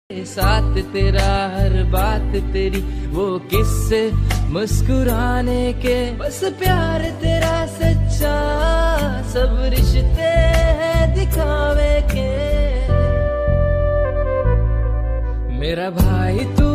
साथ तेरा हर बात तेरी वो किस्से मुस्कुराने के, बस प्यार तेरा सच्चा सब रिश्ते हैं दिखावे के। मेरा भाई तू